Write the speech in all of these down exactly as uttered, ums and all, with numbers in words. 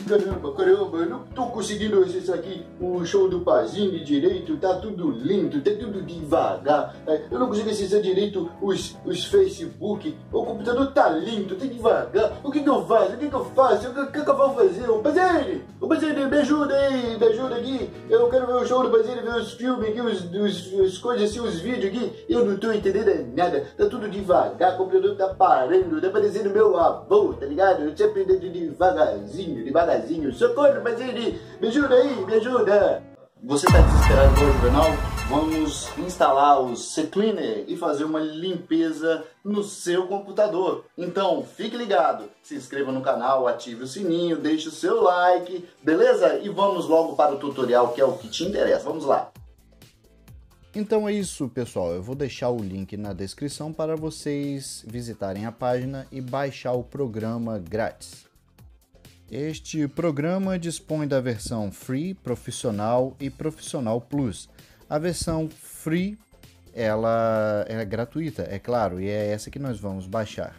Caramba, caramba, eu não tô conseguindo acessar aqui o show do Pazini direito, tá tudo lento, tá tudo devagar. Eu não consigo acessar direito os, os Facebook, o computador tá lento, tá devagar. O que que eu faço? O que que eu faço? O que que eu vou fazer? O Pazini, o Pazini, me ajuda aí, me ajuda aqui. Eu quero ver o show do Pazini, ver os filmes aqui, os, os, as coisas assim, os vídeos aqui. Eu não tô entendendo nada, tá tudo devagar, o computador tá parando, tá parecendo meu avô, tá ligado? Eu sempre ando devagarzinho, devagarzinho. Socorro, Pazini, me ajuda aí, me ajuda. Você tá desesperado igual o Juvenal? Vamos instalar o CCleaner e fazer uma limpeza no seu computador. Então, fique ligado, se inscreva no canal, ative o sininho, deixe o seu like, beleza? E vamos logo para o tutorial, que é o que te interessa. Vamos lá. Então é isso, pessoal. Eu vou deixar o link na descrição para vocês visitarem a página e baixar o programa grátis. Este programa dispõe da versão Free, Profissional e Profissional Plus. A versão Free, ela é gratuita, é claro, e é essa que nós vamos baixar.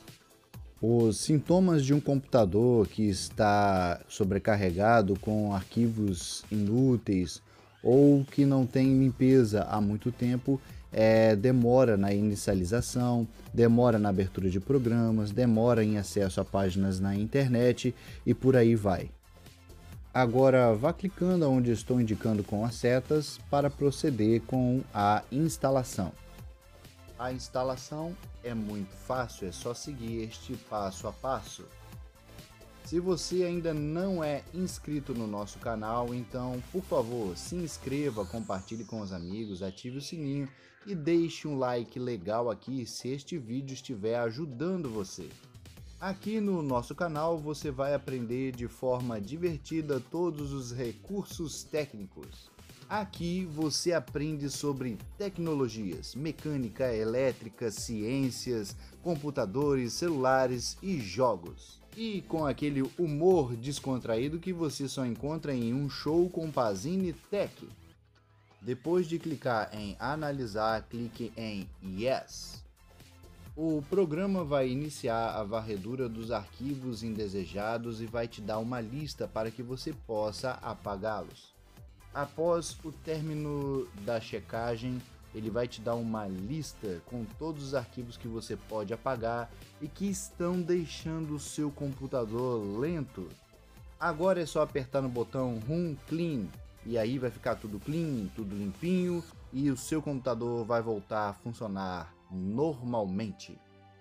Os sintomas de um computador que está sobrecarregado com arquivos inúteis ou que não tem limpeza há muito tempo é demora na inicialização, demora na abertura de programas, demora em acesso a páginas na internet e por aí vai. Agora vá clicando onde estou indicando com as setas para proceder com a instalação. A instalação é muito fácil, é só seguir este passo a passo. Se você ainda não é inscrito no nosso canal, então, por favor, se inscreva, compartilhe com os amigos, ative o sininho e deixe um like legal aqui se este vídeo estiver ajudando você. Aqui no nosso canal você vai aprender de forma divertida todos os recursos técnicos. Aqui você aprende sobre tecnologias, mecânica, elétrica, ciências, computadores, celulares e jogos. E com aquele humor descontraído que você só encontra em um show com Pazini Tech. Depois de clicar em analisar, clique em Yes. O programa vai iniciar a varredura dos arquivos indesejados e vai te dar uma lista para que você possa apagá-los. Após o término da checagem, ele vai te dar uma lista com todos os arquivos que você pode apagar e que estão deixando o seu computador lento. Agora é só apertar no botão Run Clean e aí vai ficar tudo clean, tudo limpinho e o seu computador vai voltar a funcionar normalmente.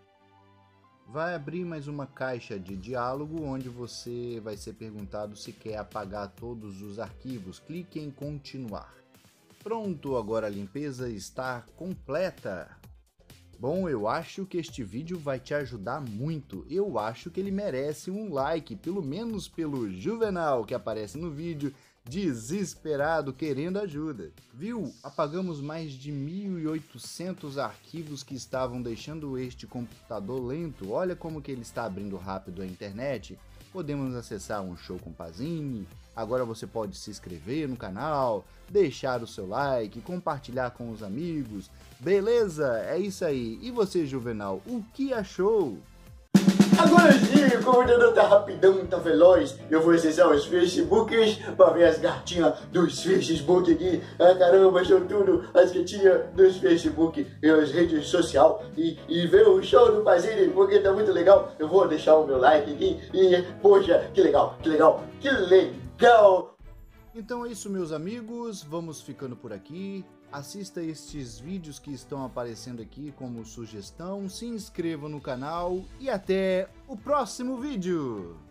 Vai abrir mais uma caixa de diálogo onde você vai ser perguntado se quer apagar todos os arquivos. Clique em continuar. Pronto, agora a limpeza está completa. Bom, eu acho que este vídeo vai te ajudar muito. Eu acho que ele merece um like, pelo menos pelo Juvenal que aparece no vídeo, desesperado querendo ajuda. Viu? Apagamos mais de mil e oitocentos arquivos que estavam deixando este computador lento. Olha como que ele está abrindo rápido a internet. Podemos acessar um show com Pazini. Agora você pode se inscrever no canal, deixar o seu like, compartilhar com os amigos. Beleza? É isso aí. E você, Juvenal, o que achou? Agora sim, o computador tá rapidão, tá veloz. Eu vou acessar os Facebooks pra ver as gatinhas dos Facebook aqui. Ah, caramba, são tudo as gatinhas dos Facebook e as redes sociais. E, e ver o show do Pazini, porque tá muito legal. Eu vou deixar o meu like aqui. E, poxa, que legal, que legal, que legal. Então é isso, meus amigos. Vamos ficando por aqui. Assista estes vídeos que estão aparecendo aqui como sugestão, se inscreva no canal e até o próximo vídeo!